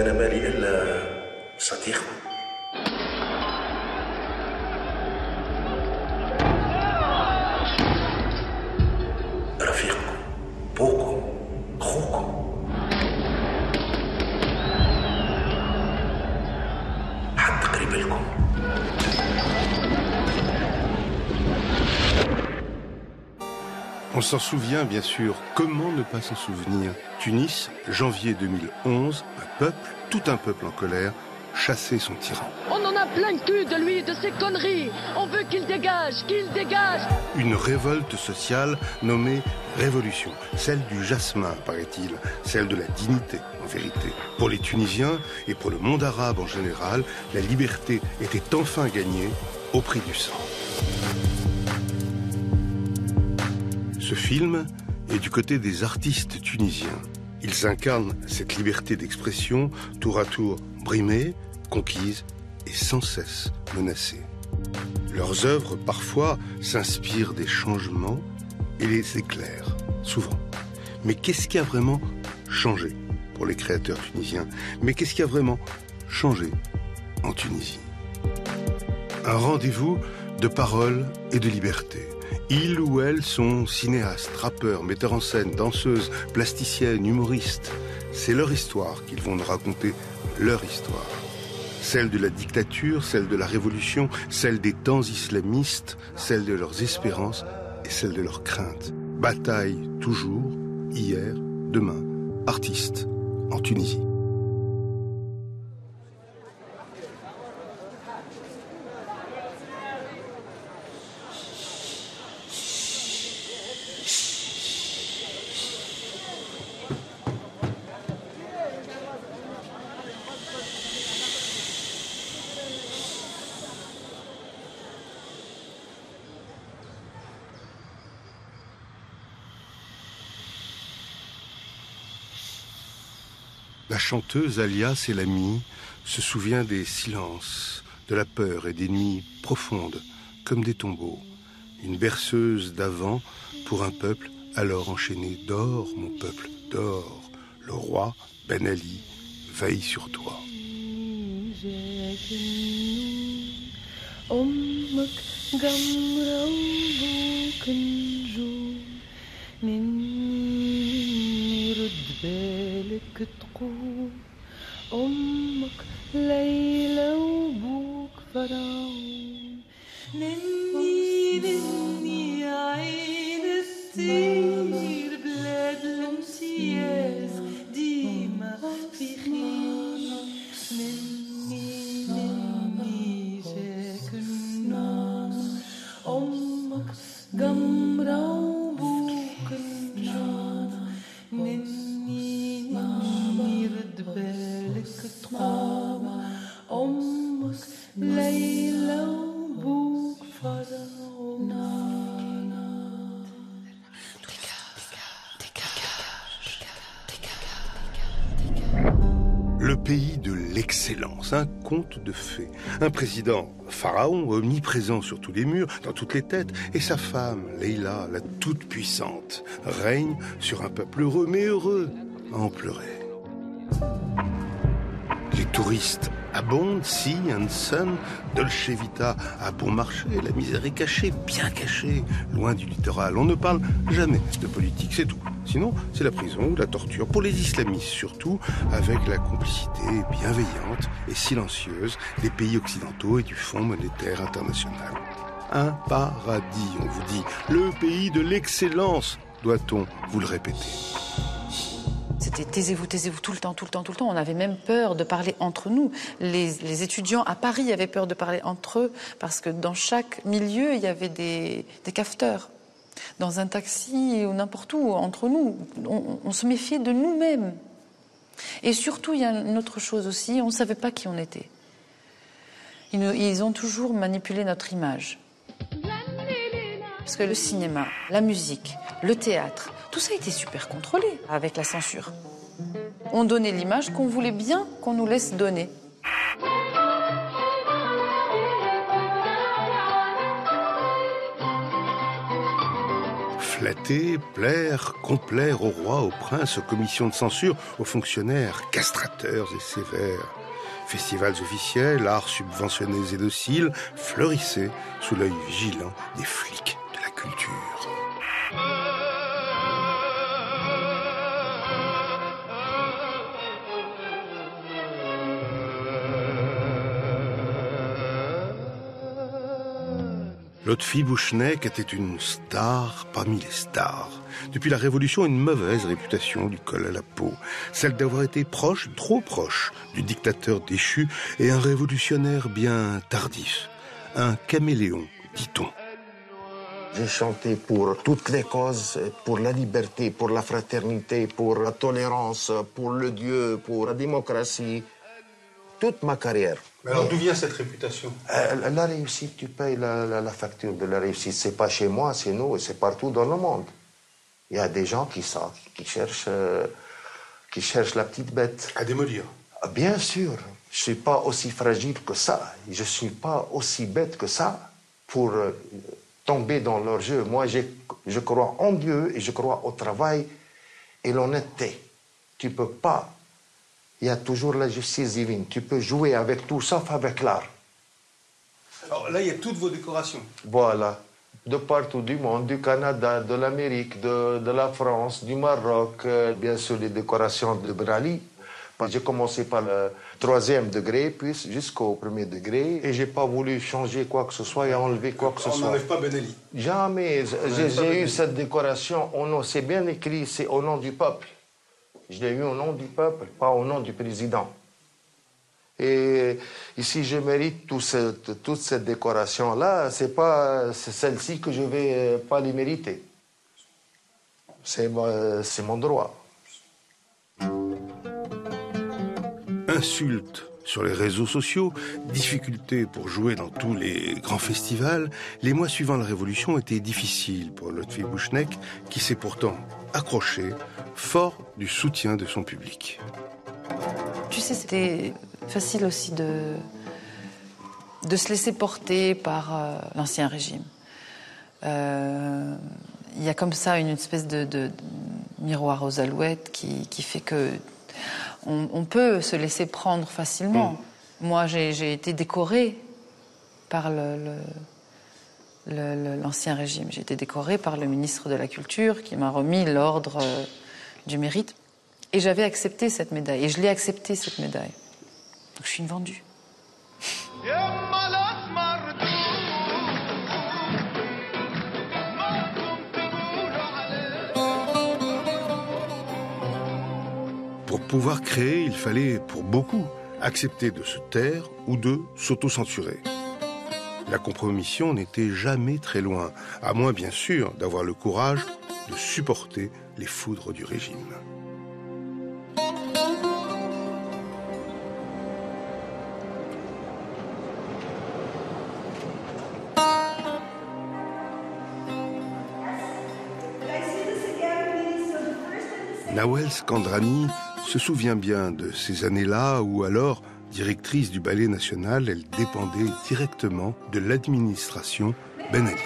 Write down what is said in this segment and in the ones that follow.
أنا مالي إلا صديقكم. رفيقكم، بوكم، أخوكم، حد قريب لكم. On s'en souvient, bien sûr. Comment ne pas s'en souvenir? Tunis, janvier 2011, tout un peuple en colère, chassait son tyran. On en a plein le cul de lui, de ses conneries. On veut qu'il dégage, qu'il dégage. Une révolte sociale nommée révolution. Celle du jasmin, paraît-il. Celle de la dignité, en vérité. Pour les Tunisiens et pour le monde arabe en général, la liberté était enfin gagnée au prix du sang. Ce film est du côté des artistes tunisiens. Ils incarnent cette liberté d'expression, tour à tour brimée, conquise et sans cesse menacée. Leurs œuvres, parfois, s'inspirent des changements et les éclairent, souvent. Mais qu'est-ce qui a vraiment changé pour les créateurs tunisiens? Mais qu'est-ce qui a vraiment changé en Tunisie? Un rendez-vous de parole et de liberté. Ils ou elles sont cinéastes, rappeurs, metteurs en scène, danseuses, plasticiennes, humoristes. C'est leur histoire qu'ils vont nous raconter, leur histoire. Celle de la dictature, celle de la révolution, celle des temps islamistes, celle de leurs espérances et celle de leurs craintes. Bataille toujours, hier, demain, artistes en Tunisie. La chanteuse Alia Selami se souvient des silences, de la peur et des nuits profondes, comme des tombeaux. Une berceuse d'avant pour un peuple alors enchaîné. Dors, mon peuple, dors. Le roi Ben Ali veille sur toi. بالك تقول أمك ليلى وبوك فرعون نني نني يا عين السير بلاد الامتياز ديما في خير نني نني جاك النوم أمك قمرة وبوك النجوم نني بالك تقوم أمك ليلى وبوك فرعون. Le pays de l'excellence, un conte de fées. Un président pharaon omniprésent sur tous les murs, dans toutes les têtes, et sa femme, Leïla, la toute-puissante, règne sur un peuple heureux, mais heureux à en pleurer. Les touristes abondent, sea and sun, Dolce Vita à bon marché, la misère est cachée, bien cachée, loin du littoral. On ne parle jamais de politique, c'est tout. Sinon, c'est la prison ou la torture, pour les islamistes surtout, avec la complicité bienveillante et silencieuse des pays occidentaux et du Fonds monétaire international. Un paradis, on vous dit, le pays de l'excellence, doit-on vous le répéter. C'était taisez-vous tout le temps. On avait même peur de parler entre nous. Les étudiants à Paris avaient peur de parler entre eux parce que dans chaque milieu, il y avait des cafeteurs. Dans un taxi ou n'importe où, entre nous, on se méfiait de nous-mêmes. Et surtout, il y a une autre chose aussi, on ne savait pas qui on était. Ils ont toujours manipulé notre image. Parce que le cinéma, la musique, le théâtre, tout ça a été super contrôlé avec la censure. On donnait l'image qu'on voulait bien qu'on nous laisse donner. Flatter, plaire, complaire au roi, au prince, aux commissions de censure, aux fonctionnaires, castrateurs et sévères. Festivals officiels, arts subventionnés et dociles, fleurissaient sous l'œil vigilant des flics de la culture. Lotfi Bouchneck était une star parmi les stars. Depuis la Révolution, une mauvaise réputation lui colle à la peau. Celle d'avoir été proche, trop proche, du dictateur déchu et un révolutionnaire bien tardif. Un caméléon, dit-on. J'ai chanté pour toutes les causes, pour la liberté, pour la fraternité, pour la tolérance, pour le Dieu, pour la démocratie. Toute ma carrière. Mais alors d'où vient cette réputation ? La réussite, tu payes la facture de la réussite. C'est pas chez moi, c'est nous, c'est partout dans le monde. Il y a des gens qui cherchent la petite bête. À démolir. Bien sûr, je suis pas aussi fragile que ça. Je suis pas aussi bête que ça pour tomber dans leur jeu. Moi, je crois en Dieu et je crois au travail et l'honnêteté. Tu peux pas. Il y a toujours la justice divine. Tu peux jouer avec tout, sauf avec l'art. Alors là, il y a toutes vos décorations. Voilà. De partout du monde, du Canada, de l'Amérique, de la France, du Maroc. Bien sûr, les décorations de Ben Ali. J'ai commencé par le 3e degré, puis jusqu'au 1er degré. Et j'ai pas voulu changer quoi que ce soit et enlever quoi que ce soit. On n'enlève pas Ben Ali. Jamais. J'ai eu cette décoration. C'est bien écrit, c'est au nom du peuple. Je l'ai eu au nom du peuple, pas au nom du président. Et ici, je mérite toute cette décoration-là. C'est celle-ci que je vais pas les mériter. C'est mon droit. Insultes sur les réseaux sociaux, difficultés pour jouer dans tous les grands festivals, les mois suivant la Révolution étaient difficiles pour Lotfi Bouchneck, qui s'est pourtant accroché, fort du soutien de son public. Tu sais, c'était facile aussi de se laisser porter par l'ancien régime. Il y a comme ça une espèce de miroir aux alouettes qui fait que on peut se laisser prendre facilement. Moi, j'ai été décorée par l'ancien régime. J'ai été décorée par le ministre de la Culture qui m'a remis l'ordre du mérite. Et j'avais accepté cette médaille. Et je l'ai acceptée, cette médaille. Donc je suis une vendue. Pour pouvoir créer, il fallait, pour beaucoup, accepter de se taire ou de s'auto-censurer. La compromission n'était jamais très loin, à moins bien sûr d'avoir le courage de supporter les foudres du régime. Nawel Skandrani se souvient bien de ces années-là où alors, directrice du Ballet National, elle dépendait directement de l'administration Ben Ali.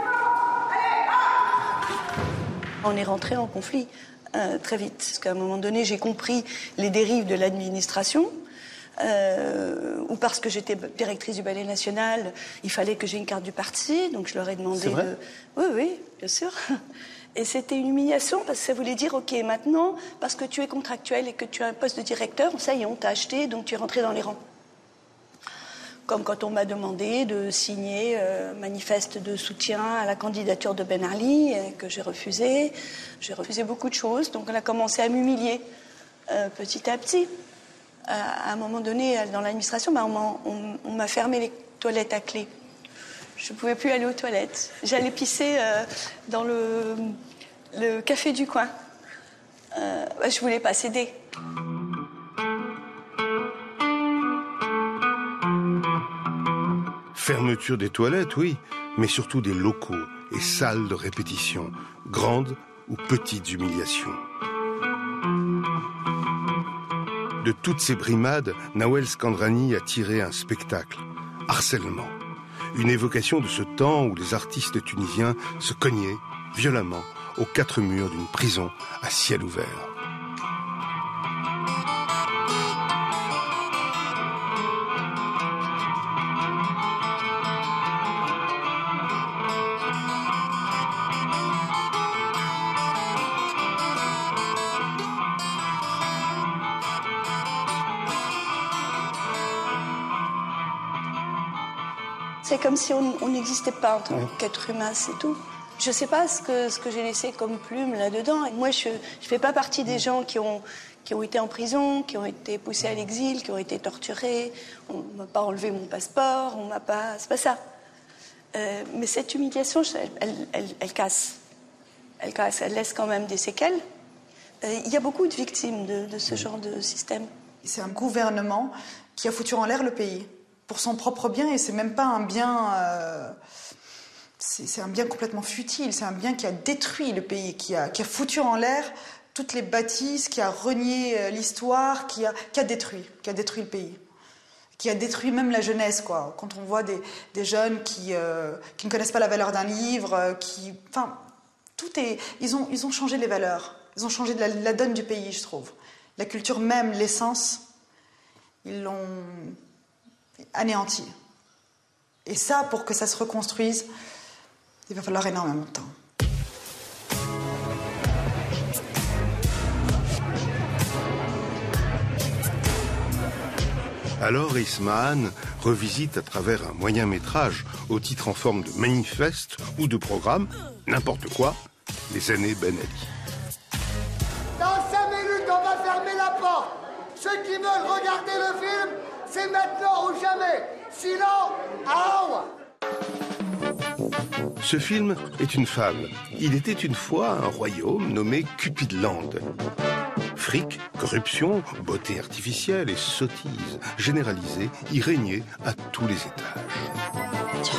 On est rentré en conflit très vite, parce qu'à un moment donné, j'ai compris les dérives de l'administration, ou parce que j'étais directrice du Ballet National, il fallait que j'ai une carte du parti, donc je leur ai demandé de... Oui, bien sûr. Et c'était une humiliation parce que ça voulait dire, ok, maintenant, parce que tu es contractuel et que tu as un poste de directeur, ça y est, on t'a acheté, donc tu es rentré dans les rangs. Comme quand on m'a demandé de signer un manifeste de soutien à la candidature de Ben Ali, que j'ai refusé. J'ai refusé beaucoup de choses, donc on a commencé à m'humilier petit à petit. À un moment donné, dans l'administration, on m'a fermé les toilettes à clé. Je ne pouvais plus aller aux toilettes. J'allais pisser dans le café du coin. Je ne voulais pas céder. Fermeture des toilettes, oui, mais surtout des locaux et salles de répétition, grandes ou petites humiliations. De toutes ces brimades, Nawel Skandrani a tiré un spectacle, harcèlement. Une évocation de ce temps où les artistes tunisiens se cognaient violemment aux 4 murs d'une prison à ciel ouvert. C'est comme si on n'existait pas en tant qu'être humain, c'est tout. Je ne sais pas ce que j'ai laissé comme plume là-dedans. Moi, je ne fais pas partie des gens qui ont été en prison, qui ont été poussés à l'exil, qui ont été torturés. On ne m'a pas enlevé mon passeport, on m'a pas... C'est pas ça. Mais cette humiliation, elle casse. Elle casse, elle laisse quand même des séquelles. Il y a beaucoup de victimes de ce genre de système. C'est un gouvernement qui a foutu en l'air le pays pour son propre bien, et c'est même pas un bien... c'est un bien complètement futile, c'est un bien qui a détruit le pays, qui a foutu en l'air toutes les bâtisses, qui a renié l'histoire, qui a détruit le pays, qui a détruit même la jeunesse, quoi. Quand on voit des jeunes qui ne connaissent pas la valeur d'un livre, ils ont changé les valeurs, ils ont changé la donne du pays, je trouve. La culture même, l'essence, ils l'ont anéanti. Et ça, pour que ça se reconstruise, il va falloir énormément de temps. Alors Ismahan revisite à travers un moyen métrage au titre en forme de manifeste ou de programme, n'importe quoi, les années Ben Ali. Dans 5 minutes, on va fermer la porte. Ceux qui veulent regarder le film, c'est maintenant ou jamais. Sinon, aouah. Ce film est une fable. Il était une fois un royaume nommé Cupidland. Fric, corruption, beauté artificielle et sottise généralisée y régnaient à tous les étages.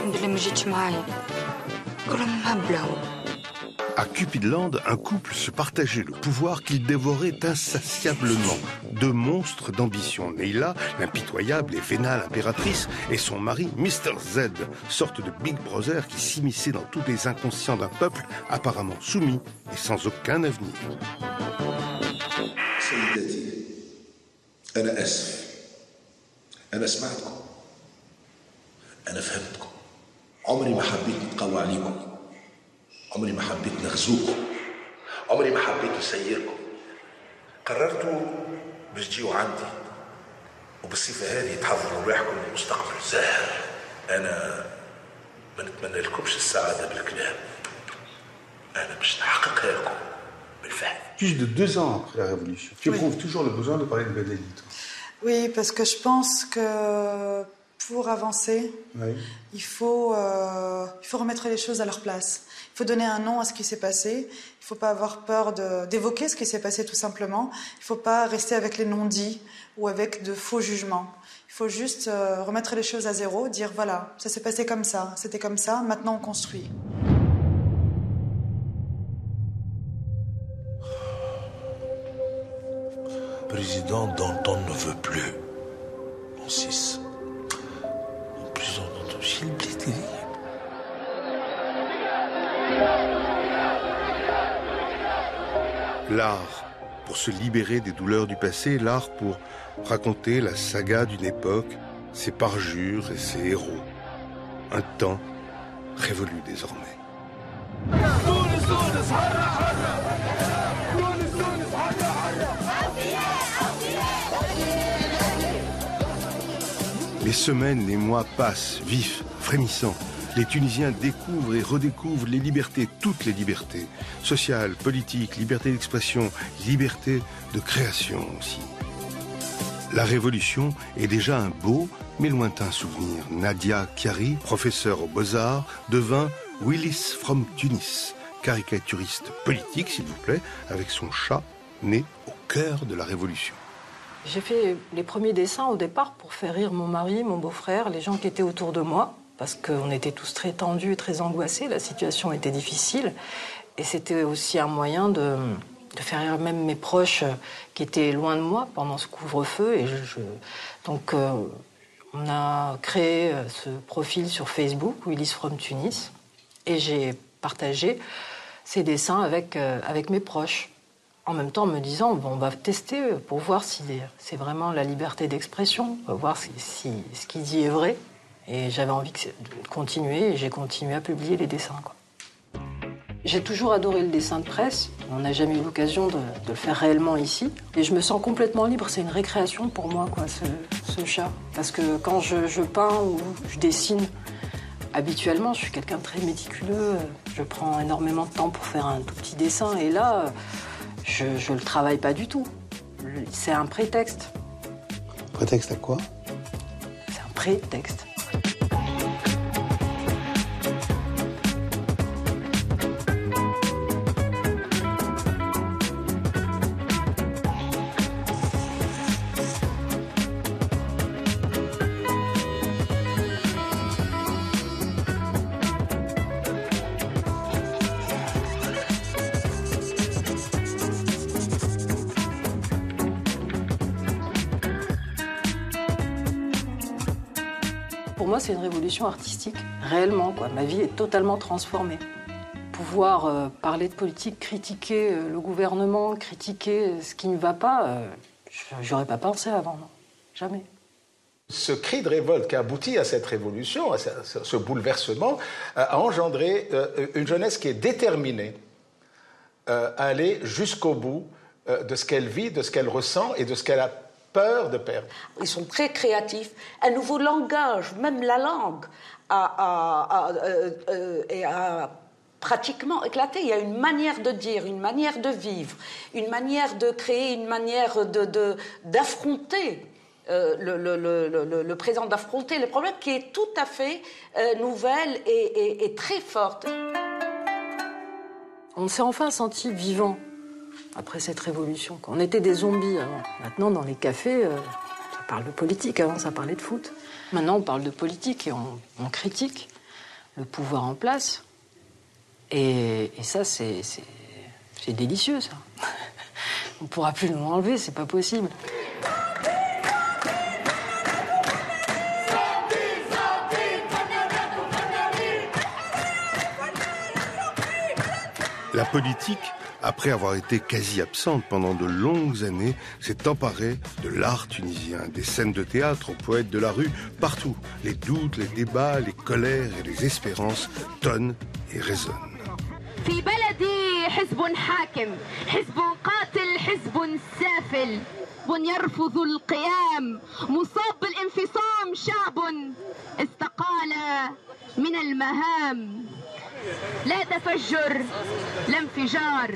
À Cupidland, un couple se partageait le pouvoir qu'il dévorait insatiablement. 2 monstres d'ambition, Neila, l'impitoyable et vénale impératrice, et son mari, Mr. Z, sorte de Big Brother qui s'immisçait dans tous les inconscients d'un peuple apparemment soumis et sans aucun avenir. سيداتي أنا آسف أنا سمعتكم أنا فهمتكم عمري ما حبيت نتقوى عليكم عمري ما حبيت نغزوكم عمري ما حبيت نسيركم قررتوا باش تجيوا عندي وبالصفة هذه تحضروا رواحكم لمستقبل زاهر أنا ما نتمنى لكمش السعادة بالكلام أنا باش نحققها لكم بالفعل. Plus de 2 ans après la Révolution, tu éprouves toujours le besoin de parler de Ben Ali, toi. Oui, parce que je pense que pour avancer, il faut remettre les choses à leur place. Il faut donner un nom à ce qui s'est passé. Il ne faut pas avoir peur d'évoquer ce qui s'est passé tout simplement. Il ne faut pas rester avec les non-dits ou avec de faux jugements. Il faut juste remettre les choses à zéro, dire voilà, ça s'est passé comme ça, c'était comme ça, maintenant on construit. Président Danton ne veut plus. Mon 6. En prison Danton, c'est terrible. L'art pour se libérer des douleurs du passé, l'art pour raconter la saga d'une époque, ses parjures et ses héros. Un temps révolu désormais. Les semaines, les mois passent, vifs, frémissants. Les Tunisiens découvrent et redécouvrent les libertés, toutes les libertés. Sociales, politiques, liberté d'expression, liberté de création aussi. La révolution est déjà un beau mais lointain souvenir. Nadia Chiari, professeure aux Beaux-Arts, devint Willis from Tunis, caricaturiste politique, s'il vous plaît, avec son chat né au cœur de la révolution. J'ai fait les premiers dessins au départ pour faire rire mon mari, mon beau-frère, les gens qui étaient autour de moi, parce qu'on était tous très tendus et très angoissés, la situation était difficile. Et c'était aussi un moyen de faire rire même mes proches qui étaient loin de moi pendant ce couvre-feu. Et donc on a créé ce profil sur Facebook, Willis from Tunis, et j'ai partagé ces dessins avec mes proches. En même temps, en me disant, bon, on va tester pour voir si c'est vraiment la liberté d'expression, on va voir si ce qu'il dit est vrai. Et j'avais envie de continuer, et j'ai continué à publier les dessins, quoi. J'ai toujours adoré le dessin de presse. On n'a jamais eu l'occasion de le faire réellement ici. Et je me sens complètement libre. C'est une récréation pour moi, quoi, ce chat. Parce que quand je peins ou je dessine, habituellement, je suis quelqu'un de très méticuleux. Je prends énormément de temps pour faire un tout petit dessin. Et là, je le travaille pas du tout. C'est un prétexte. Prétexte à quoi? C'est un prétexte. Pour moi, c'est une révolution artistique, réellement, quoi. Ma vie est totalement transformée. Pouvoir parler de politique, critiquer le gouvernement, critiquer ce qui ne va pas, j'aurais pas pensé avant, non. Jamais. Ce cri de révolte qui a abouti à cette révolution, à ce bouleversement, a engendré une jeunesse qui est déterminée à aller jusqu'au bout de ce qu'elle vit, de ce qu'elle ressent et de ce qu'elle a peur de perdre. Ils sont très créatifs. Un nouveau langage, même la langue, a pratiquement éclaté. Il y a une manière de dire, une manière de vivre, une manière de créer, une manière d'affronter le présent, d'affronter le problème qui est tout à fait nouvelle et très forte. On s'est enfin senti vivant après cette révolution. On était des zombies avant. Maintenant, dans les cafés, ça parle de politique. Avant, ça parlait de foot. Maintenant, on parle de politique et on critique le pouvoir en place. Et ça, c'est délicieux, ça. On ne pourra plus nous enlever, c'est pas possible. La politique, après avoir été quasi absente pendant de longues années, s'est emparée de l'art tunisien, des scènes de théâtre aux poètes de la rue, partout. Les doutes, les débats, les colères et les espérances tonnent et résonnent. في بلدي حزب حاكم حزب قاتل حزب سافل يرفض القيام مصاب بالانفصام شعب استقال من المهام لا تفجر لا انفجار.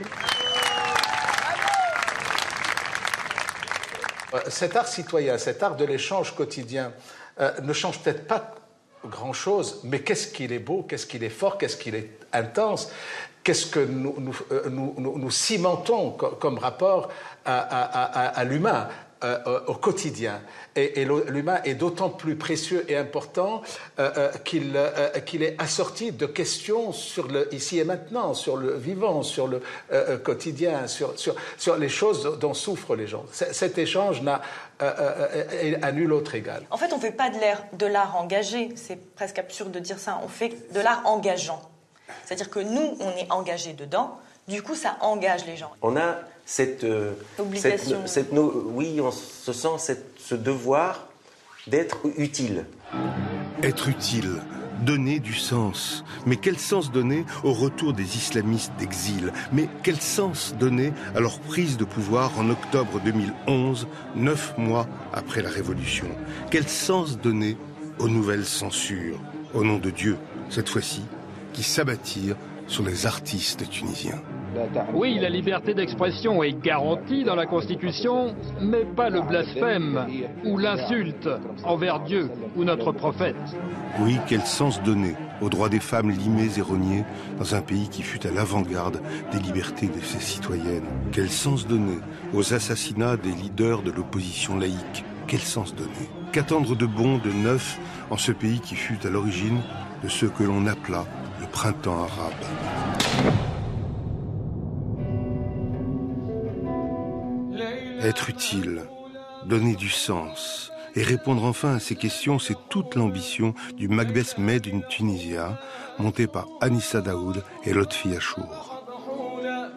Cet art citoyen, cet art de l'échange quotidien ne change peut-être pas grand-chose, mais qu'est-ce qu'il est beau, qu'est-ce qu'il est fort, qu'est-ce qu'il est intense, qu'est-ce que nous cimentons comme rapport à l'humain, au quotidien. Et l'humain est d'autant plus précieux et important qu'il est assorti de questions sur le ici et maintenant, sur le vivant, sur le quotidien, sur les choses dont souffrent les gens. Cet échange n'a à nul autre égal. En fait, on ne fait pas de l'art engagé. C'est presque absurde de dire ça. On fait de l'art engageant. C'est-à-dire que nous, on est engagés dedans. Du coup, ça engage les gens. On a cette obligation. Oui, on se sent ce devoir d'être utile. Être utile, donner du sens. Mais quel sens donner au retour des islamistes d'exil? Mais quel sens donner à leur prise de pouvoir en octobre 2011, 9 mois après la Révolution? Quel sens donner aux nouvelles censures, au nom de Dieu, cette fois-ci, qui s'abattirent sur les artistes tunisiens? Oui, la liberté d'expression est garantie dans la Constitution, mais pas le blasphème ou l'insulte envers Dieu ou notre prophète. Oui, quel sens donner aux droits des femmes limées et reniées dans un pays qui fut à l'avant-garde des libertés de ses citoyennes? Quel sens donner aux assassinats des leaders de l'opposition laïque? Quel sens donner? Qu'attendre de bon, de neuf, en ce pays qui fut à l'origine de ce que l'on appela le printemps arabe? Être utile, donner du sens et répondre enfin à ces questions, c'est toute l'ambition du Macbeth Made in Tunisia, monté par Anissa Daoud et Lotfi Achour.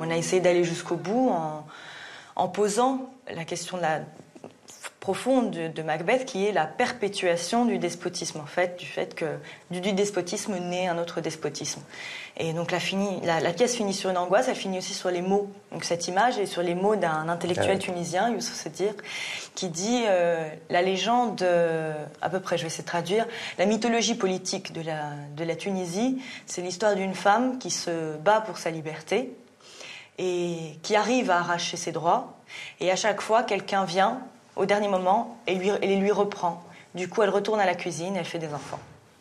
On a essayé d'aller jusqu'au bout en posant la question profonde de Macbeth, qui est la perpétuation du despotisme, en fait, du fait que du despotisme naît un autre despotisme. Et donc la pièce finit sur une angoisse, elle finit aussi sur les mots. Donc cette image est sur les mots d'un intellectuel tunisien, Youssouf Sedir, qui dit la légende, à peu près, je vais essayer de traduire, la mythologie politique de la Tunisie, c'est l'histoire d'une femme qui se bat pour sa liberté et qui arrive à arracher ses droits. Et à chaque fois, quelqu'un vient au dernier moment et les lui reprend. Du coup, elle retourne à la cuisine et elle fait des enfants.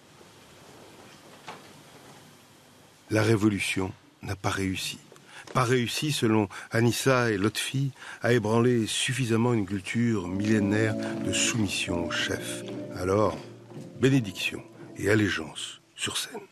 La révolution n'a pas réussi. Pas réussi, selon Anissa et Lotfi, à ébranler suffisamment une culture millénaire de soumission au chef. Alors, bénédiction et allégeance sur scène.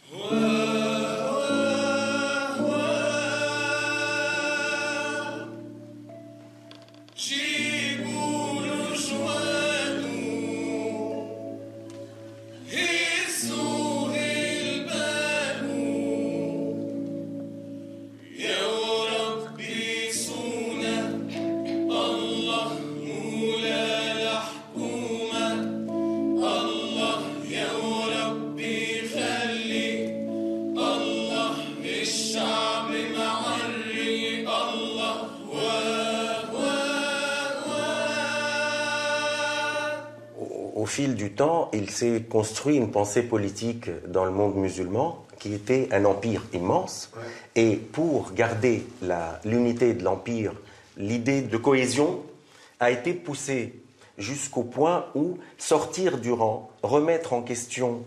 Au fil du temps, il s'est construit une pensée politique dans le monde musulman qui était un empire immense. Et pour garder l'unité de l'empire, l'idée de cohésion a été poussée jusqu'au point où sortir du rang, remettre en question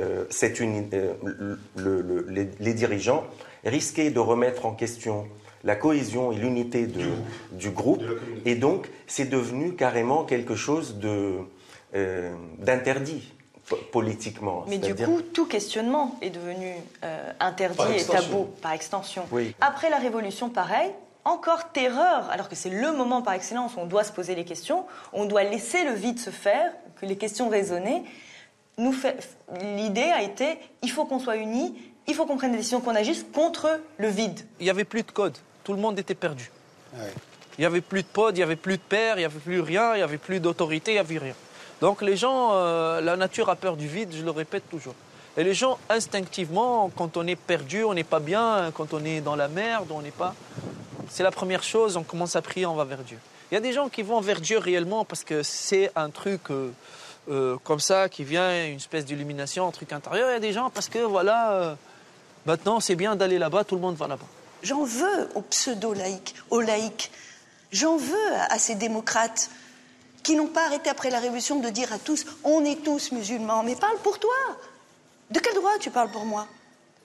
les dirigeants, risquaient de remettre en question la cohésion et l'unité du groupe. Et donc, c'est devenu carrément quelque chose d'interdit politiquement. Mais du coup, tout questionnement est devenu interdit et tabou, par extension. Oui. Après la Révolution, pareil, encore terreur, alors que c'est le moment par excellence où on doit se poser les questions, on doit laisser le vide se faire, que les questions résonner. L'idée a été, il faut qu'on soit unis, il faut qu'on prenne des décisions, qu'on agisse contre le vide. Il n'y avait plus de code, tout le monde était perdu. Ouais. Il n'y avait plus de pod, il n'y avait plus de père, il n'y avait plus rien, il n'y avait plus d'autorité, il n'y avait rien. Donc les gens, la nature a peur du vide, je le répète toujours. Et les gens, instinctivement, quand on est perdu, on n'est pas bien, quand on est dans la merde, on n'est pas... C'est la première chose, on commence à prier, on va vers Dieu. Il y a des gens qui vont vers Dieu réellement parce que c'est un truc comme ça qui vient, une espèce d'illumination, un truc intérieur. Il y a des gens parce que voilà, maintenant c'est bien d'aller là-bas, tout le monde va là-bas. J'en veux aux pseudo-laïcs, aux laïcs. J'en veux à ces démocrates qui n'ont pas arrêté après la Révolution de dire à tous « on est tous musulmans ». Mais parle pour toi. De quel droit tu parles pour moi ?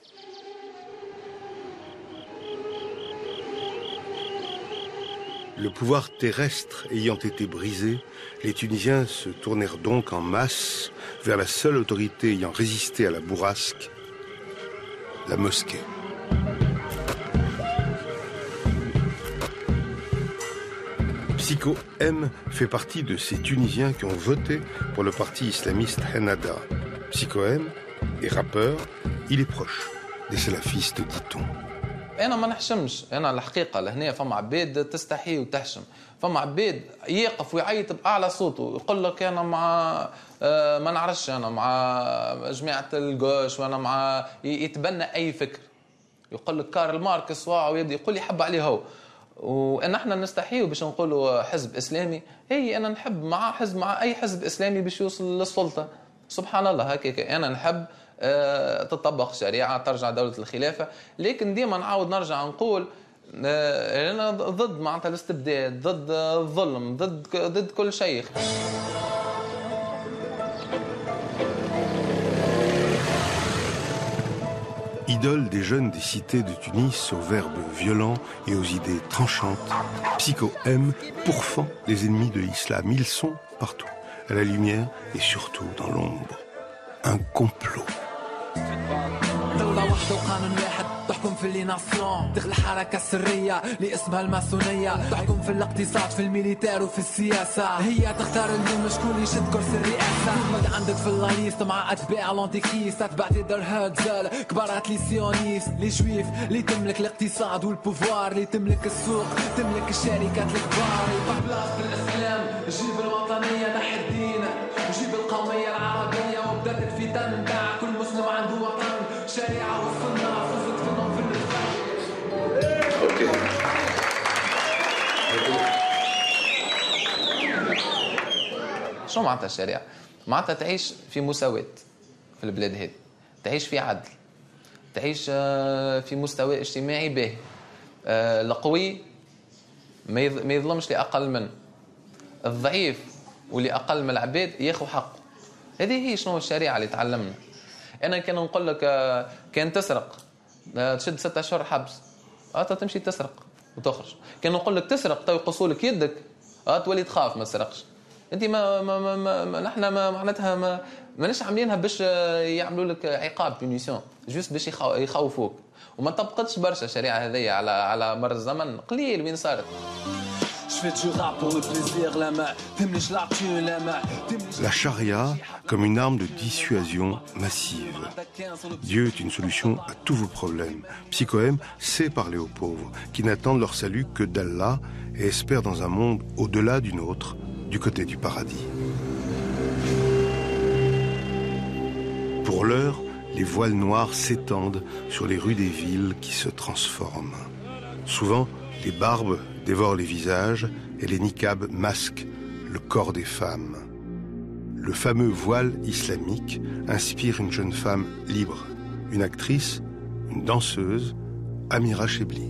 Le pouvoir terrestre ayant été brisé, les Tunisiens se tournèrent donc en masse vers la seule autorité ayant résisté à la bourrasque, la mosquée. Psycho M fait partie de ces Tunisiens qui ont voté pour le parti islamiste Ennahda. Psycho M est rappeur, il est proche des salafistes, dit-on. انا ما نحشمش، انا الحقيقه لهنا فما عباد تستحي وتحشم، فما عباد يقف ويعيط باعلى صوته يقول لك انا مع ما نعرفش، انا مع جماعه الجوش وانا مع يتبنى اي فكر، يقول لك كارل ماركس ويبدا يقول يحب عليه هو، وان احنا نستحيوا باش نقولوا حزب اسلامي، هي انا نحب مع اي حزب اسلامي باش يوصل للسلطه، سبحان الله هكاك انا نحب تطبق شريعة ترجع دولة الخلافة، لكن ديما نعاود نرجع نقول أنا ضد معناتها الاستبداد، ضد الظلم، ضد كل شيء. Idole des jeunes des cités de Tunis aux verbes violents et aux idées tranchantes, Psycho M pourfend les ennemis de l'islam. Ils sont partout, à la lumière et surtout dans l'ombre. Un complot. تحكم في اللي ناسيون دخل حركة سرية لاسمها الماسونية تحكم في الاقتصاد في الميليتير وفي السياسة هي تختار اليوم شكون يشد كرسي الرئاسة مد عندك في الليست مع اتباع الانتيكريست اتباع تيدر هيرتزل كبارات لي سيونيست لي جويف اللي تملك الاقتصاد والبوفوار اللي تملك السوق تملك الشركات الكبار يبقى بلاص بالاسلام جيب الوطنية نحي الدين جيب القومية العربية وبدأت الفتن تاع كل مسلم عنده وطن شريعة والسنة فزت فيهم في الفن. شو معناتها الشريعة؟ معناتها تعيش في مساواة في البلاد هذه، تعيش في عدل، تعيش في مستوى اجتماعي باهي. القوي ما يظلمش لأقل منه، الضعيف واللي أقل من العباد ياخذ حقه. هذه هي شنو الشريعة اللي تعلمنا. أنا كان نقول لك كان تسرق تشد 6 أشهر حبس، تمشي تسرق وتخرج. كان نقول لك تسرق تو يقصوا لك يدك، تولي تخاف ما تسرقش. انت ما نحن معناتها ماناش عاملينها باش يعملوا لك عقاب بونيسيون، جوست باش يخوفوك. وما طبقتش برشا الشريعه هذيا على مر الزمن، قليل وين صارت. La charia comme une arme de dissuasion massive. Dieu est une solution à tous vos problèmes. Psychoème sait parler aux pauvres qui n'attendent leur salut que d'Allah et espèrent dans un monde au-delà du nôtre, du côté du paradis. Pour l'heure, les voiles noirs s'étendent sur les rues des villes qui se transforment. Souvent, les barbes dévorent les visages et les niqabs masquent le corps des femmes. Le fameux voile islamique inspire une jeune femme libre, une actrice, une danseuse, Amira Chebli.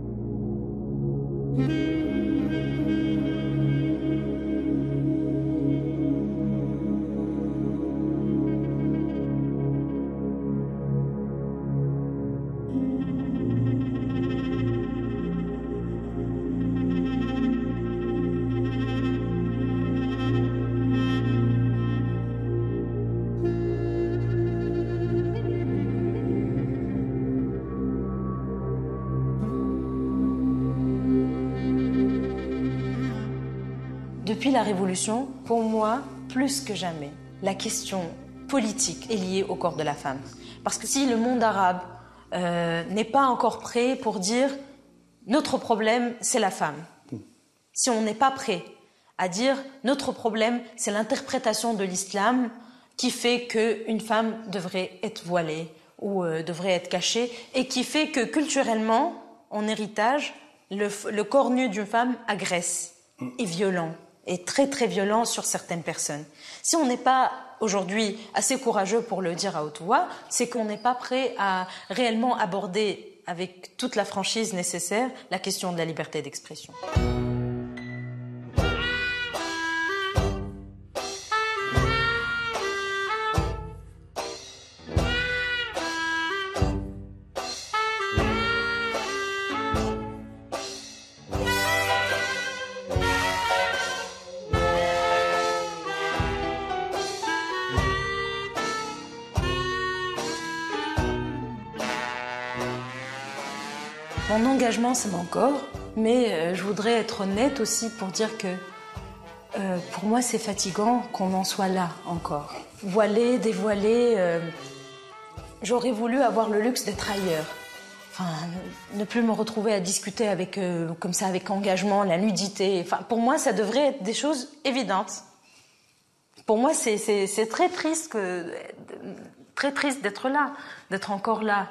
Depuis la Révolution, pour moi, plus que jamais, la question politique est liée au corps de la femme. Parce que si le monde arabe n'est pas encore prêt pour dire notre problème, c'est la femme, si on n'est pas prêt à dire notre problème, c'est l'interprétation de l'islam qui fait qu'une femme devrait être voilée ou devrait être cachée et qui fait que culturellement, en héritage, le corps nu d'une femme agresse, est violent. Est très très violent sur certaines personnes. Si on n'est pas aujourd'hui assez courageux pour le dire à haute voix, c'est qu'on n'est pas prêt à réellement aborder avec toute la franchise nécessaire la question de la liberté d'expression. Mon engagement, c'est mon corps, mais je voudrais être honnête aussi pour dire que pour moi, c'est fatigant qu'on en soit là encore. Voilé, dévoilé, j'aurais voulu avoir le luxe d'être ailleurs. Enfin, ne plus me retrouver à discuter avec, comme ça avec engagement, la nudité. Enfin, pour moi, ça devrait être des choses évidentes. Pour moi, c'est très triste d'être là, d'être encore là.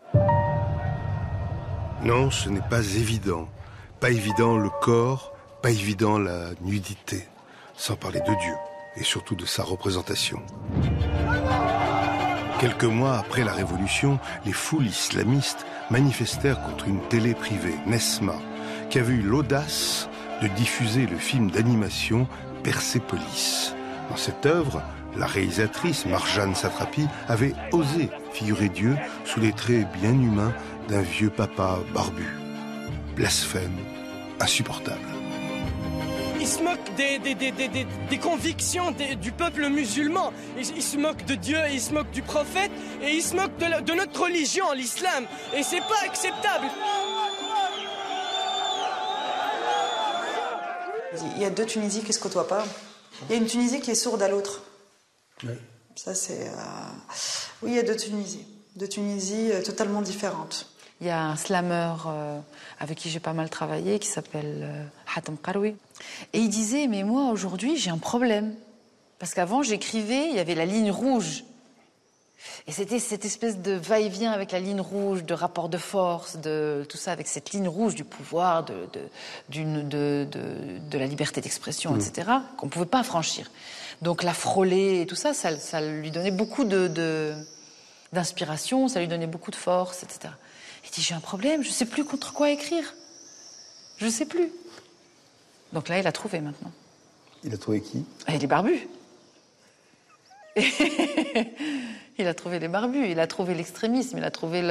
Non, ce n'est pas évident. Pas évident le corps, pas évident la nudité. Sans parler de Dieu et surtout de sa représentation. Quelques mois après la Révolution, les foules islamistes manifestèrent contre une télé privée, Nesma, qui avait eu l'audace de diffuser le film d'animation Persépolis. Dans cette œuvre, la réalisatrice Marjane Satrapi avait osé figurer Dieu sous les traits bien humains d'un vieux papa barbu. Blasphème, insupportable. il se moque des convictions du peuple musulman. Il se moque de Dieu, il se moque du prophète et il se moque de notre religion, l'islam. Et c'est pas acceptable. Il y a deux Tunisies qui ne se côtoient pas. Il y a une Tunisie qui est sourde à l'autre. Oui. Ça, c'est... Oui, il y a deux Tunisies totalement différentes. Il y a un slammer avec qui j'ai pas mal travaillé qui s'appelle Hatem Karoui. Et il disait, mais moi, aujourd'hui, j'ai un problème. Parce qu'avant, j'écrivais, il y avait la ligne rouge. Et c'était cette espèce de va-et-vient avec la ligne rouge, de rapport de force, de tout ça, avec cette ligne rouge du pouvoir, de la liberté d'expression, etc., qu'on ne pouvait pas franchir. Donc la frôler et tout ça, ça lui donnait beaucoup d'inspiration, ça lui donnait beaucoup de force, etc. Il dit, j'ai un problème, je ne sais plus contre quoi écrire. Je ne sais plus. Donc là, il a trouvé maintenant. Il a trouvé qui? Il est barbu. Il a trouvé les barbus, il a trouvé l'extrémisme, il a trouvé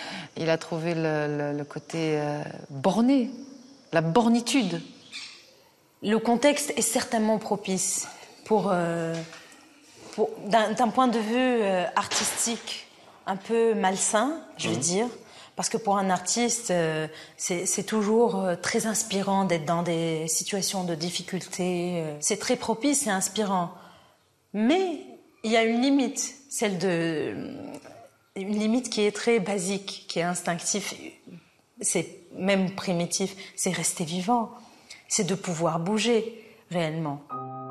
le côté borné, la bornitude. Le contexte est certainement propice d'un point de vue artistique un peu malsain, je veux dire, parce que pour un artiste, c'est toujours très inspirant d'être dans des situations de difficulté. C'est très propice et inspirant. Mais il y a une limite, une limite qui est très basique, qui est instinctive, c'est même primitif, c'est rester vivant, c'est de pouvoir bouger réellement.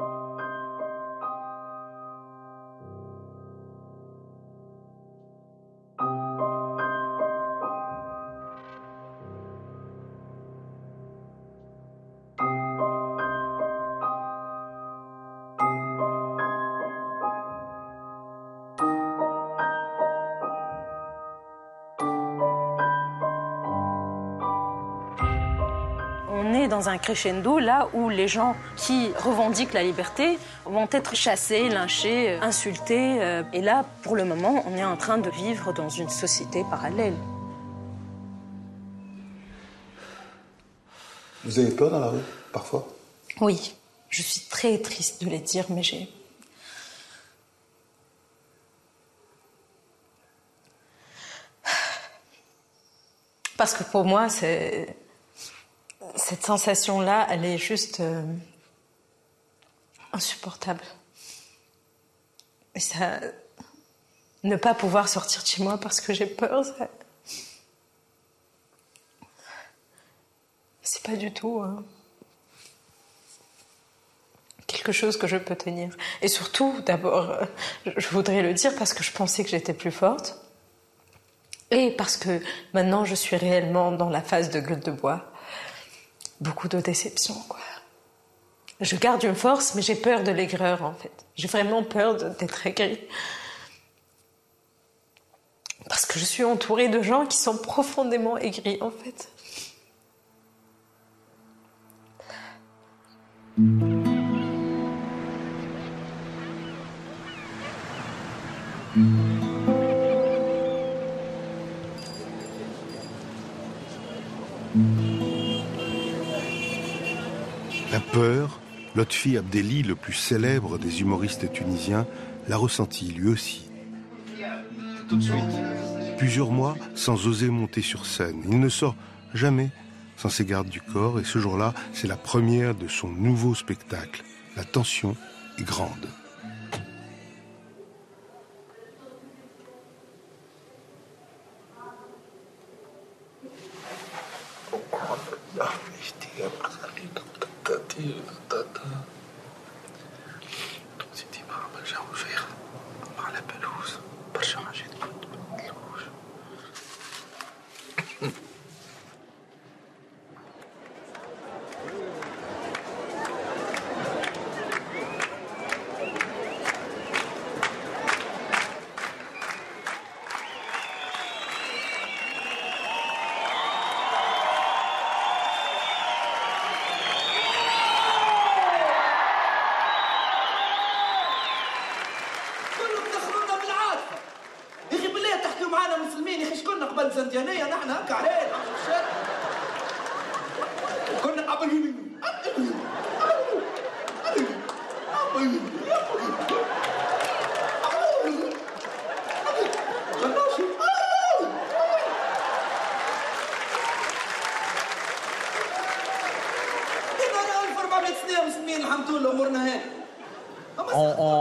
Dans un crescendo, là où les gens qui revendiquent la liberté vont être chassés, lynchés, insultés. Et là, pour le moment, on est en train de vivre dans une société parallèle. Vous avez peur dans la rue, parfois? Oui, je suis très triste de le dire, mais j'ai... Parce que pour moi, cette sensation-là, elle est juste insupportable. Et ça... Ne pas pouvoir sortir de chez moi parce que j'ai peur, ça... C'est pas du tout quelque chose que je peux tenir. Et surtout, d'abord, je voudrais le dire parce que je pensais que j'étais plus forte. Et parce que maintenant, je suis réellement dans la phase de gueule de bois. Beaucoup de déception, quoi. Je garde une force, mais j'ai peur de l'aigreur, en fait. J'ai vraiment peur d'être aigrie. Parce que je suis entourée de gens qui sont profondément aigris, en fait. La peur, Lotfi Abdelli, le plus célèbre des humoristes tunisiens, l'a ressenti lui aussi. Tout de suite. Plusieurs mois sans oser monter sur scène. Il ne sort jamais sans ses gardes du corps et ce jour-là, c'est la première de son nouveau spectacle. La tension est grande.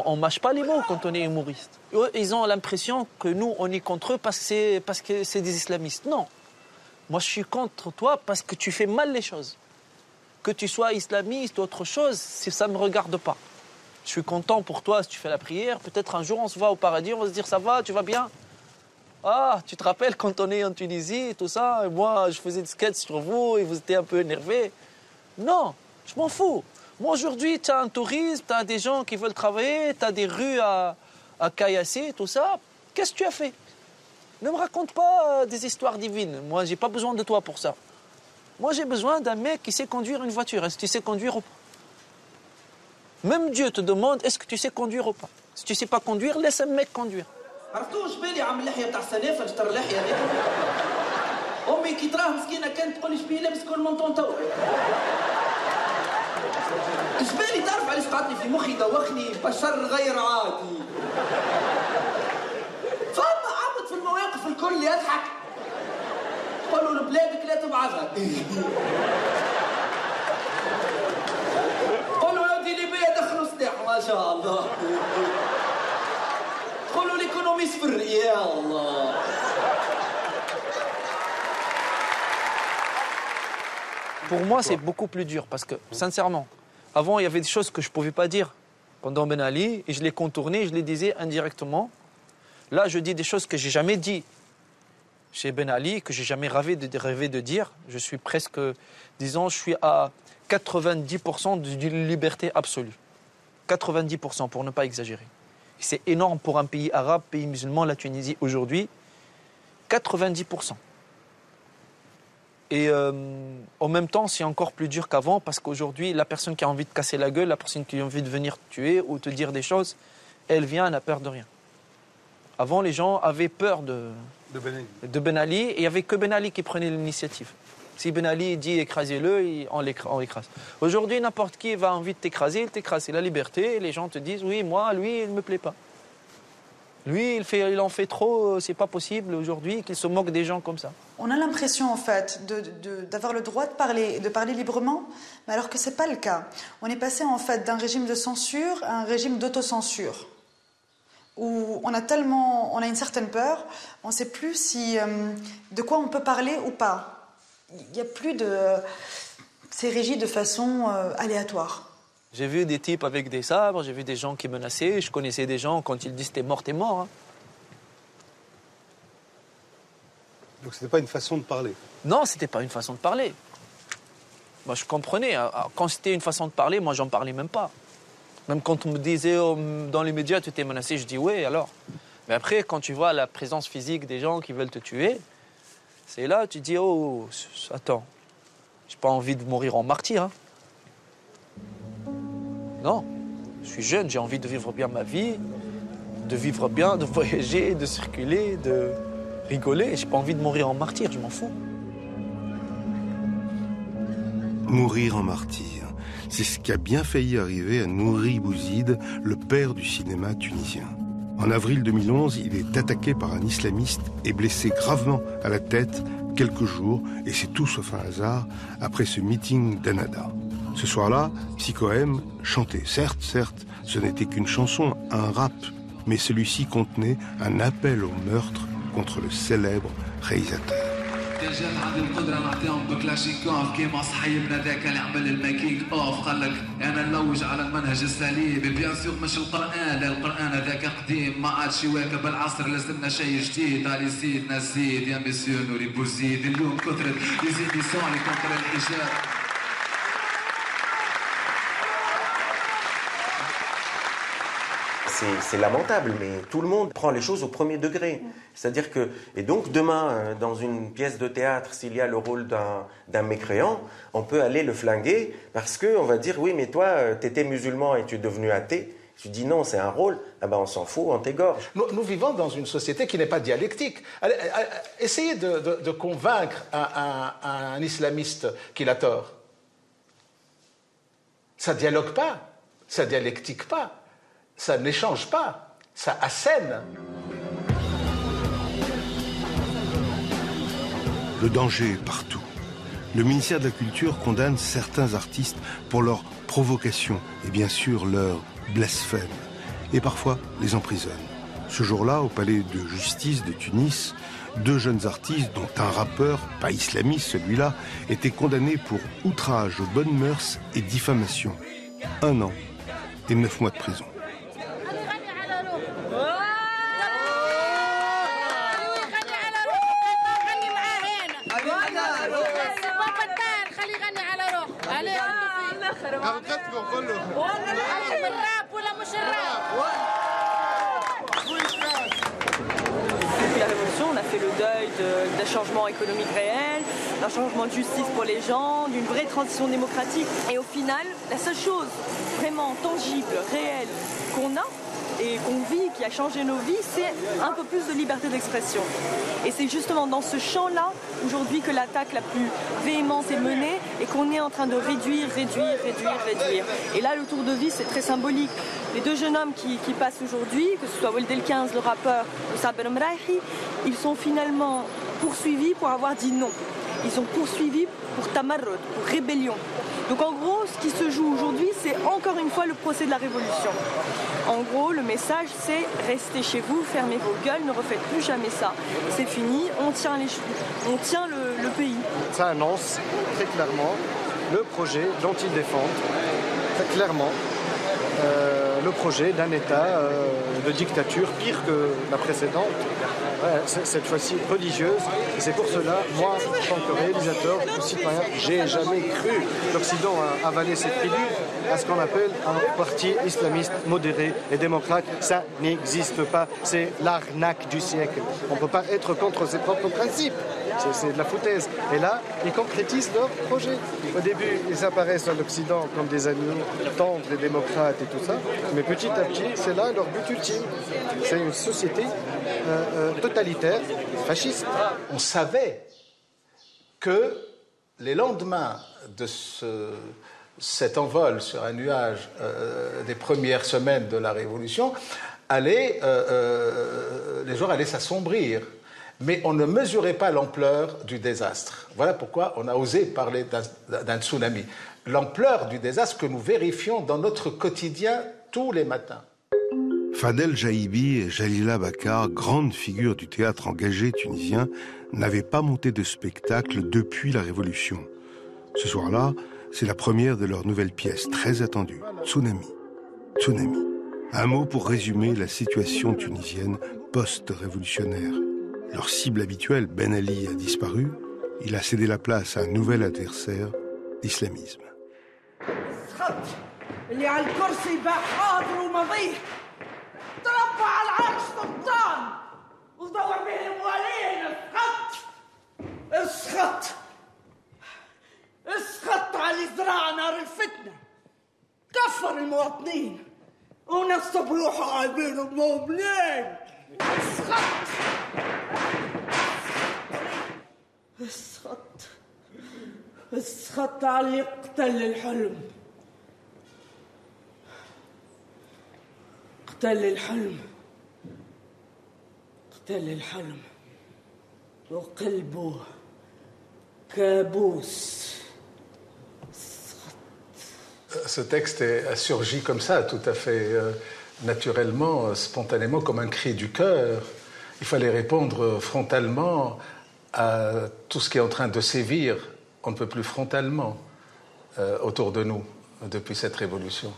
on ne mâche pas les mots quand on est humoriste. Ils ont l'impression que nous, on est contre eux parce que c'est des islamistes. Non. Moi, je suis contre toi parce que tu fais mal les choses. Que tu sois islamiste ou autre chose, ça ne me regarde pas. Je suis content pour toi si tu fais la prière. Peut-être un jour, on se voit au paradis, on va se dire, ça va, tu vas bien? Ah, tu te rappelles quand on est en Tunisie, tout ça, et moi, je faisais des sketchs sur vous et vous étiez un peu énervés. Non, je m'en fous. Moi, aujourd'hui, tu as un tourisme, tu as des gens qui veulent travailler, tu as des rues à caillasser, tout ça. Qu'est-ce que tu as fait? Ne me raconte pas des histoires divines. Moi, je n'ai pas besoin de toi pour ça. Moi, j'ai besoin d'un mec qui sait conduire une voiture. Est-ce que tu sais conduire ou pas? Même Dieu te demande, est-ce que tu sais conduire ou pas? Si tu ne sais pas conduire, laisse un mec conduire. عرفتوا جبالي عم اللحيه تاع السنافه جتر اللحيه هذيك امي كي تراه مسكينه كانت تقول لي شبيه لابس كل مونطون توا جبالي تعرف علاش قعدني في مخي دوخني بشر غير عادي فما عبد في المواقف الكل يضحك قولوا لبلادك لا تبعثها قولوا يا دي ليبيا دخلوا سلاح ما شاء الله قولوا l'économie صفر يا الله Pour moi, c'est beaucoup plus dur parce que, sincèrement, avant, il y avait des choses que je ne pouvais pas dire pendant Ben Ali et je les contournais, je les disais indirectement. Là, je dis des choses que je n'ai jamais dit chez Ben Ali, que je n'ai jamais rêvé de dire. Je suis presque, disons, je suis à 90% d'une liberté absolue. 90% pour ne pas exagérer. C'est énorme pour un pays arabe, pays musulman, la Tunisie aujourd'hui. 90%. Et en même temps, c'est encore plus dur qu'avant parce qu'aujourd'hui, la personne qui a envie de casser la gueule, la personne qui a envie de venir te tuer ou te dire des choses, elle vient, elle n'a peur de rien. Avant, les gens avaient peur de Ben Ali et il n'y avait que Ben Ali qui prenait l'initiative. Si Ben Ali dit écrasez-le, on l'écrase. Aujourd'hui, n'importe qui va envie de t'écraser, il t'écrase. C'est la liberté et les gens te disent oui, moi, lui, il ne me plaît pas. Lui, il en fait trop, c'est pas possible aujourd'hui qu'il se moque des gens comme ça. On a l'impression, en fait, d'avoir le droit de parler librement, mais alors que ce n'est pas le cas. On est passé, en fait, d'un régime de censure à un régime d'autocensure, où on a une certaine peur, on ne sait plus de quoi on peut parler ou pas. Il n'y a plus de... C'est régi de façon aléatoire. J'ai vu des types avec des sabres, j'ai vu des gens qui menaçaient, je connaissais des gens, quand ils disent t'es mort, t'es mort. Hein. Donc c'était pas une façon de parler? Non, c'était pas une façon de parler. Moi je comprenais, quand c'était une façon de parler, moi j'en parlais même pas. Même quand on me disait dans les médias tu t'es menacé, je dis oui alors. Mais après quand tu vois la présence physique des gens qui veulent te tuer, c'est là tu dis oh attends, j'ai pas envie de mourir en martyr. Hein. Non, je suis jeune, j'ai envie de vivre bien ma vie, de vivre bien, de voyager, de circuler, de rigoler. J'ai pas envie de mourir en martyr, je m'en fous. Mourir en martyr, c'est ce qui a bien failli arriver à Nouri Bouzid, le père du cinéma tunisien. En avril 2011, il est attaqué par un islamiste et blessé gravement à la tête quelques jours, et c'est tout sauf un hasard, après ce meeting d'Annada. Ce soir-là, Psycho M chantait. Certes, ce n'était qu'une chanson, un rap, mais celui-ci contenait un appel au meurtre contre le célèbre réalisateur. رجال عندي القدرة نعطيهم بكلاشيكوف كيما صحيبنا ذاك اللي عمل الماكينج اوف قال لك انا نلوج على المنهج السليم بيان سور مش القرآن لا القرآن هذاك قديم ما عادش يواكب العصر لازمنا شيء جديد علي سيدنا الزيد يا مسيو نوري بوزيد اليوم كثرة يزيد يسون لي كونتر الحجاب C'est lamentable, mais tout le monde prend les choses au premier degré. C'est-à-dire que... Et donc, demain, dans une pièce de théâtre, s'il y a le rôle d'un mécréant, on peut aller le flinguer parce qu'on va dire, oui, mais toi, t'étais musulman et tu es devenu athée. Tu dis non, c'est un rôle. Ah ben, on s'en fout, on t'égorge. Nous vivons dans une société qui n'est pas dialectique. Essayez de convaincre un islamiste qu'il a tort. Ça ne dialogue pas, ça ne dialectique pas. Ça n'échange pas, ça assène. Le danger est partout. Le ministère de la Culture condamne certains artistes pour leur provocation et bien sûr leur blasphème. et parfois les emprisonnent. Ce jour-là, au palais de justice de Tunis, 2 jeunes artistes, dont un rappeur, pas islamiste celui-là, étaient condamnés pour outrage aux bonnes mœurs et diffamation. 1 an et 9 mois de prison. Depuis la Révolution, on a fait le deuil d'un changement économique réel, d'un changement de justice pour les gens, d'une vraie transition démocratique. Et au final, la seule chose vraiment tangible, réelle qu'on a et qu'on vit, qui a changé nos vies, c'est un peu plus de liberté d'expression. Et c'est justement dans ce champ-là, aujourd'hui, que l'attaque la plus véhémente est menée et qu'on est en train de réduire. Et là, le tour de vis, c'est très symbolique. Les 2 jeunes hommes qui passent aujourd'hui, que ce soit Walid El-15, le rappeur, ou Saad Ben Mrahi, ils sont finalement poursuivis pour avoir dit non. Ils sont poursuivis pour tamarrud, pour rébellion. Donc en gros, ce qui se joue aujourd'hui, c'est encore une fois le procès de la Révolution. En gros, le message, c'est restez chez vous, fermez vos gueules, ne refaites plus jamais ça. C'est fini, on tient le pays. Ça annonce très clairement le projet dont ils défendent, très clairement, le projet d'un État de dictature pire que la précédente, cette fois-ci religieuse. Et c'est pour cela, moi, en tant que réalisateur, que citoyen, j'ai jamais cru l'Occident à avaler cette pilule à ce qu'on appelle un parti islamiste modéré et démocrate. Ça n'existe pas. C'est l'arnaque du siècle. On ne peut pas être contre ses propres principes. C'est de la foutaise. Et là, ils concrétisent leur projet. Au début, ils apparaissent à l'Occident comme des amis tendres et démocrates et tout ça. Mais petit à petit, c'est là leur but ultime. C'est une société totalitaire, fasciste. On savait que les lendemains de cet envol sur un nuage des premières semaines de la Révolution, les jours allaient s'assombrir. Mais on ne mesurait pas l'ampleur du désastre. Voilà pourquoi on a osé parler d'un tsunami. L'ampleur du désastre que nous vérifions dans notre quotidien tous les matins. Fadel Jaïbi et Jalila Bakar, grandes figures du théâtre engagé tunisien, n'avaient pas monté de spectacle depuis la Révolution. Ce soir-là, c'est la première de leur nouvelle pièce, très attendue, Tsunami. Tsunami. Un mot pour résumer la situation tunisienne post-révolutionnaire. Leur cible habituelle, Ben Ali, a disparu. Il a cédé la place à un nouvel adversaire, l'islamisme. اسخط علي قتل الحلم قتل الحلم وقلبه كابوس. Ce texte a surgi comme ça, tout à fait naturellement, spontanément, comme un cri du cœur. Il fallait répondre frontalement à tout ce qui est en train de sévir, on ne peut plus frontalement, autour de nous, depuis cette révolution.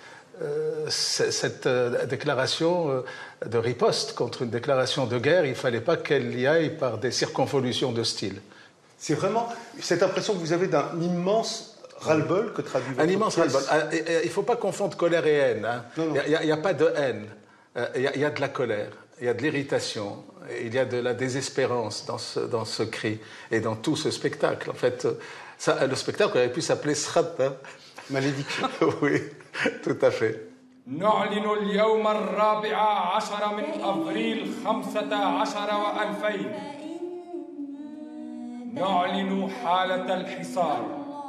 Cette déclaration de riposte contre une déclaration de guerre, il ne fallait pas qu'elle y aille par des circonvolutions de style. C'est vraiment cette impression que vous avez d'un immense ras-le-bol que traduit votre Un immense pièce. ras-le-bol. Il ne faut pas confondre colère et haine. Hein. Il n'y a pas de haine. Il y a de la colère, il y a de l'irritation, il y a de la désespérance dans ce cri et dans tout ce spectacle. En fait, le spectacle aurait pu s'appeler Srat, hein. Malédiction. Oui, tout à fait. نعلن اليوم 14 من أبريل 15 و2000 نعلن حالة الحصار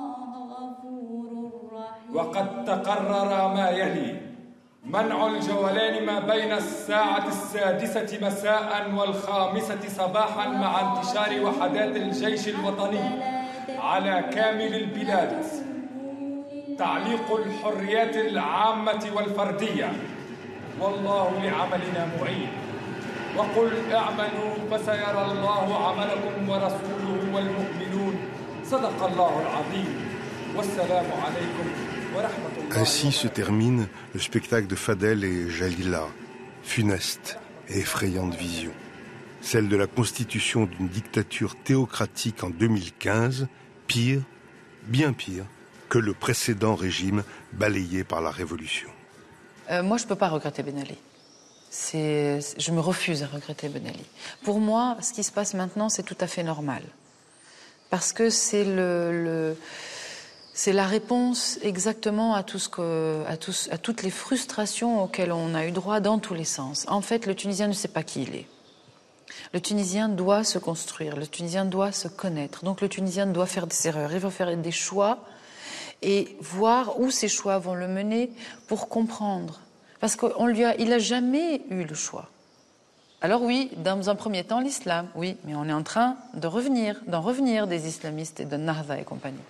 وقد تقرر ما يلي منع الجولان ما بين الساعة 6 مساء و5 صباحا مع انتشار وحدات الجيش الوطني على كامل البلاد تعليق الحريات العامة والفردية والله لعملنا معين وقل اعملوا فسيرى الله عملكم ورسوله والمؤمنون صدق الله العظيم والسلام عليكم ورحمة الله. Ainsi se termine le spectacle de Fadel et Jalila, funeste et effrayante vision. Celle de la constitution d'une dictature théocratique en 2015, pire, bien pire, que le précédent régime balayé par la révolution. Moi, je ne peux pas regretter Ben Ali. Je me refuse à regretter Ben Ali. Pour moi, ce qui se passe maintenant, c'est tout à fait normal. Parce que c'est c'est la réponse exactement à toutes les frustrations auxquelles on a eu droit dans tous les sens. En fait, le Tunisien ne sait pas qui il est. Le Tunisien doit se construire, le Tunisien doit se connaître. Donc le Tunisien doit faire des erreurs, il va faire des choix et voir où ces choix vont le mener pour comprendre. Parce qu'il n'a jamais eu le choix. Alors oui, dans un premier temps, l'islam, oui, mais on est en train d'en revenir des islamistes et de Nahda et compagnie.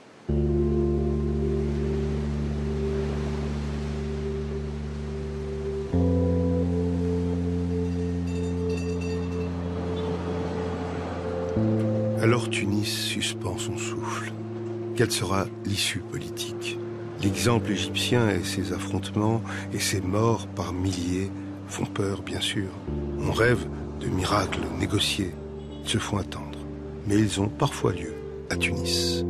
Alors Tunis suspend son souffle. Quelle sera l'issue politique? L'exemple égyptien et ses affrontements et ses morts par milliers font peur, bien sûr. On rêve de miracles négociés. Ils se font attendre. Mais ils ont parfois lieu à Tunis.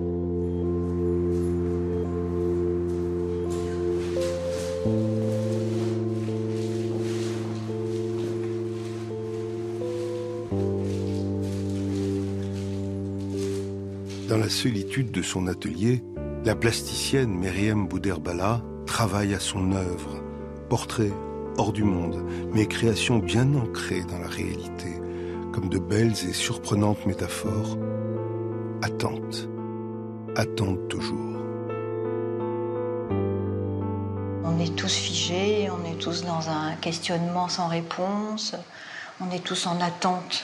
Dans la solitude de son atelier, la plasticienne Meriem Bouderbala travaille à son œuvre. Portrait hors du monde, mais création bien ancrée dans la réalité, comme de belles et surprenantes métaphores. Attente toujours. On est tous figés, on est tous dans un questionnement sans réponse, on est tous en attente.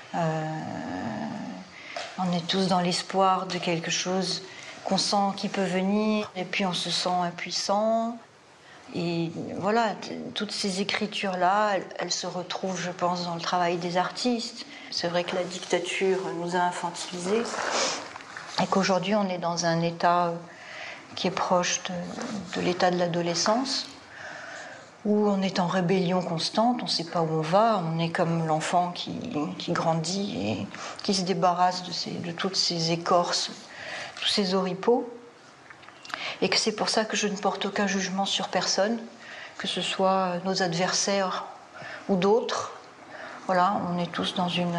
On est tous dans l'espoir de quelque chose qu'on sent qui peut venir, et puis on se sent impuissant. Et voilà, toutes ces écritures-là, elles se retrouvent, je pense, dans le travail des artistes. C'est vrai que la dictature nous a infantilisés, et qu'aujourd'hui on est dans un état qui est proche de l'état de l'adolescence, où on est en rébellion constante, on ne sait pas où on va, on est comme l'enfant qui grandit et qui se débarrasse de toutes ces écorces, tous ces oripeaux. Et que c'est pour ça que je ne porte aucun jugement sur personne, que ce soit nos adversaires ou d'autres. Voilà, on est tous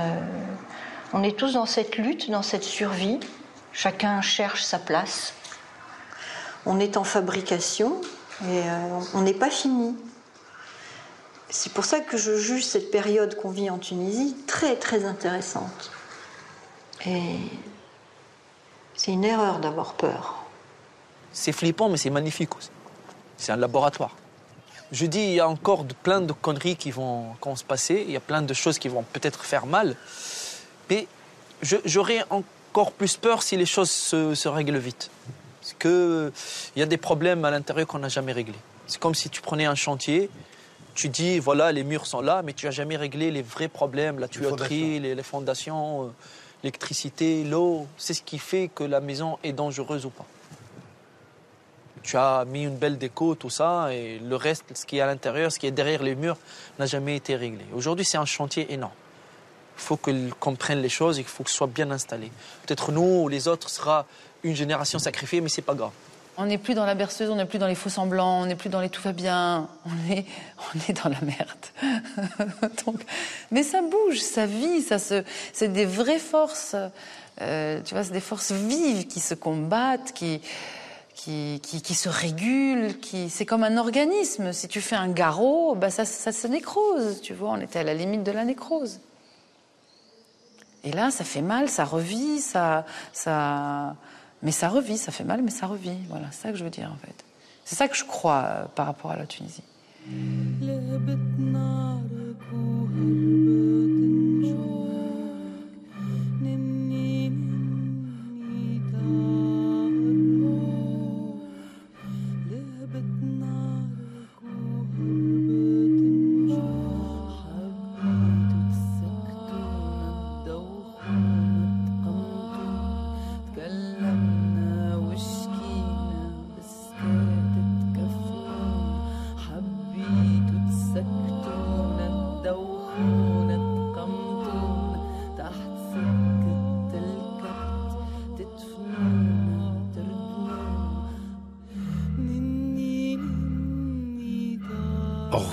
dans cette lutte, dans cette survie. Chacun cherche sa place. On est en fabrication, mais on n'est pas fini. C'est pour ça que je juge cette période qu'on vit en Tunisie très très intéressante. Et c'est une erreur d'avoir peur. C'est flippant, mais c'est magnifique aussi. C'est un laboratoire. Je dis, il y a encore plein de conneries qui vont se passer, il y a plein de choses qui vont peut-être faire mal, mais j'aurais encore plus peur si les choses se règlent vite. Parce qu'il y a des problèmes à l'intérieur qu'on n'a jamais réglés. C'est comme si tu prenais un chantier, tu dis, voilà, les murs sont là, mais tu n'as jamais réglé les vrais problèmes, la tuyauterie, les fondations, l'électricité, l'eau. C'est ce qui fait que la maison est dangereuse ou pas. Tu as mis une belle déco, tout ça, et le reste, ce qui est à l'intérieur, ce qui est derrière les murs, n'a jamais été réglé. Aujourd'hui, c'est un chantier énorme. Il faut qu'ils comprennent les choses, il faut que ce soit bien installé. Peut-être nous ou les autres sera une génération sacrifiée, mais c'est pas grave. On n'est plus dans la berceuse, on n'est plus dans les faux semblants, on n'est plus dans les tout va bien. On est dans la merde. Donc, mais ça bouge, ça vit, c'est des vraies forces. Tu vois, c'est des forces vives qui se combattent, qui se régulent. C'est comme un organisme. Si tu fais un garrot, bah ça se nécrose. Tu vois, on était à la limite de la nécrose. Et là, ça fait mal, ça revit, mais ça revit, ça fait mal, mais ça revit. Voilà, c'est ça que je veux dire, en fait. C'est ça que je crois par rapport à la Tunisie.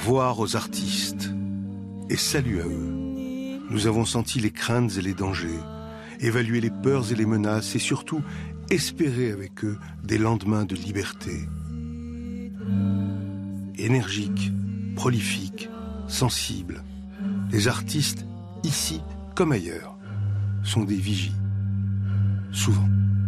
Voir aux artistes et salut à eux. Nous avons senti les craintes et les dangers, évalué les peurs et les menaces et surtout espérer avec eux des lendemains de liberté. Énergiques, prolifiques, sensibles, les artistes, ici comme ailleurs, sont des vigies. Souvent.